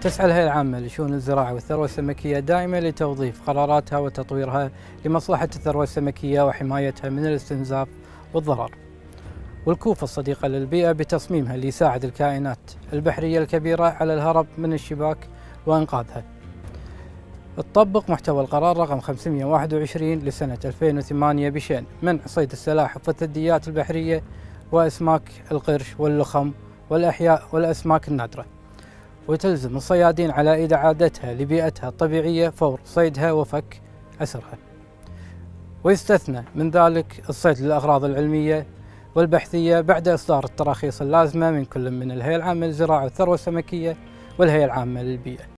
تسعى الهيئة العامة لشؤون الزراعة والثروة السمكية دائما لتوظيف قراراتها وتطويرها لمصلحة الثروة السمكية وحمايتها من الاستنزاف والضرر. والكوفة الصديقة للبيئة بتصميمها ليساعد الكائنات البحرية الكبيرة على الهرب من الشباك وإنقاذها. تطبق محتوى القرار رقم 521 لسنة 2008 بشأن منع صيد السلاحف والثدييات البحرية وأسماك القرش واللخم والأحياء والأسماك النادرة، وتلزم الصيادين على إعادتها لبيئتها الطبيعية فور صيدها وفك أسرها. ويستثنى من ذلك الصيد للأغراض العلمية والبحثية بعد إصدار التراخيص اللازمة من كل من الهيئة العامة للزراعة والثروة السمكية والهيئة العامة للبيئة.